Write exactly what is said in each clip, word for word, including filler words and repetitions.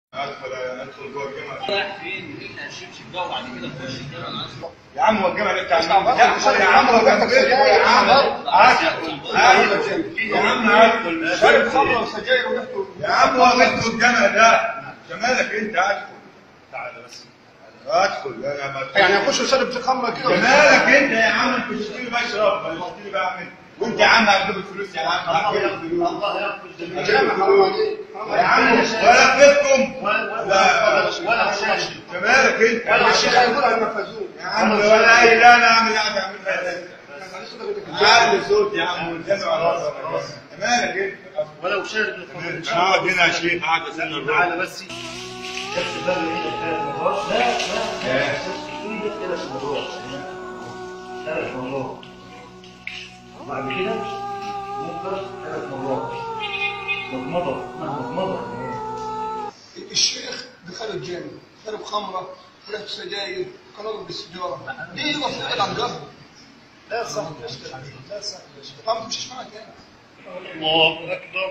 ادخل ادخل جوه الجامعه. رايح فين؟ احنا هنشبشب ده وبعد كده نخش الجامعه. يا عم هو الجامعه دي بتاع مين؟ يا عم هو جنبك يا عم ادخل يا عم ادخل شارب خمره وسجاير وريحته. يا عم هو بيته الجامعه ده جمالك انت ادخل. تعالى بس ادخل. يعني اخش وشارب خمره كده جمالك انت يا عم. انت تشتري لي بقى شراب ولا تشتري لي بقى اعمل وانت يا عم هتجيب الفلوس يا عم. الله يغفر الله يغفر يا عم ولا بيتكم ولا ولا شاشه جمالك انت ولا الشيخ هيقول هننفذوه يا عم ولا اي. لا انا اعمل قاعد اعمل عالي صوت يا عم والجامع على راسك. جمالك انت ولو شارب الخمر. اقعد هنا يا شيخ قاعد استنى الراجل. تعالى بس شفت الباب اللي ايدك ثلاث مرات. لا لا شفت ايدك ثلاث مرات ثلاث مرات بعد كده ممكن ثلاث مرات مضمضه مضمضه. الشيخ دخل الجامع شرب خمره وريحته سجاير قرر بالسجاره. ليه يقف يقعد عن ظهره؟ لا صح يا شيخ لا صح يا شيخ. ما تمشيش معاك يعني. الله أكبر.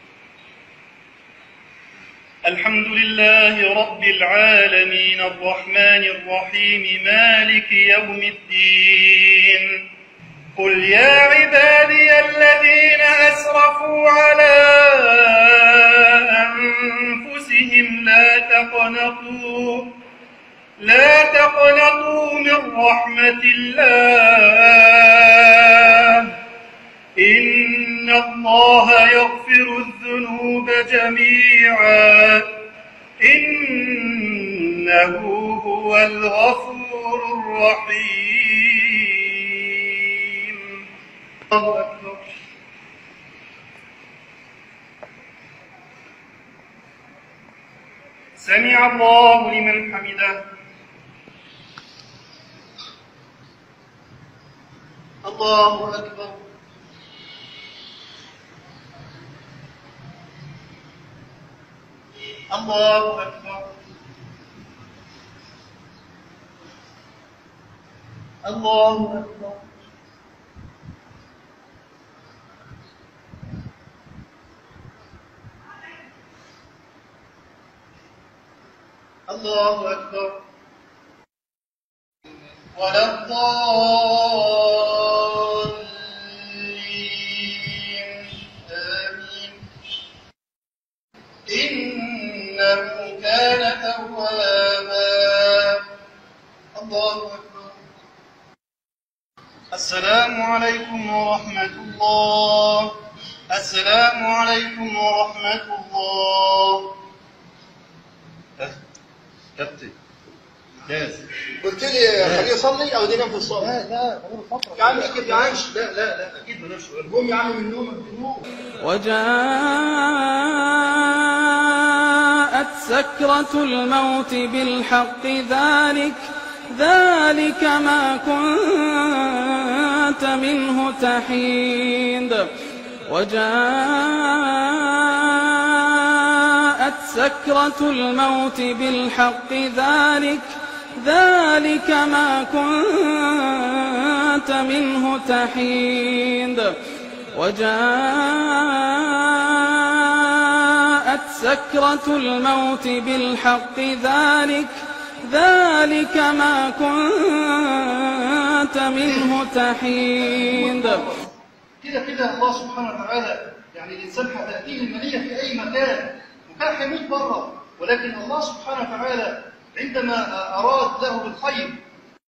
الحمد لله رب العالمين الرحمن الرحيم مالك يوم الدين. قل يا عبادي الذين أسرفوا على أنفسهم لا تقنطوا لا تقنطوا من رحمة الله إن الله يغفر الذنوب جميعا إنه هو الغفور الرحيم. الله أكبر. سمع الله لمن حمده. الله أكبر. الله أكبر. الله أكبر. الله أكبر. ولا الضالين آمين. إنه كان توابا. الله أكبر. السلام عليكم ورحمة الله. السلام عليكم ورحمة الله. كابتن جاهز. قلت لي خليه يصلي او ينام في الصلاه. لا لا غير فتره يا عم اسكت يا عم. لا لا لا اكيد ما نامش. قوم يا عم من نومك بنوم. وجاءت سكرة الموت بالحق ذلك ذلك ما كنت منه تحيد. وجاءت سكرة الموت بالحق ذلك ذلك ما كنت منه تحيد. وجاءت سكرة الموت بالحق ذلك ذلك ما كنت منه تحيد. كده كده الله سبحانه وتعالى يعني الإنسان هتأتيه المنية في أي مكان وكان هيموت بره، ولكن الله سبحانه وتعالى عندما أراد له بالخير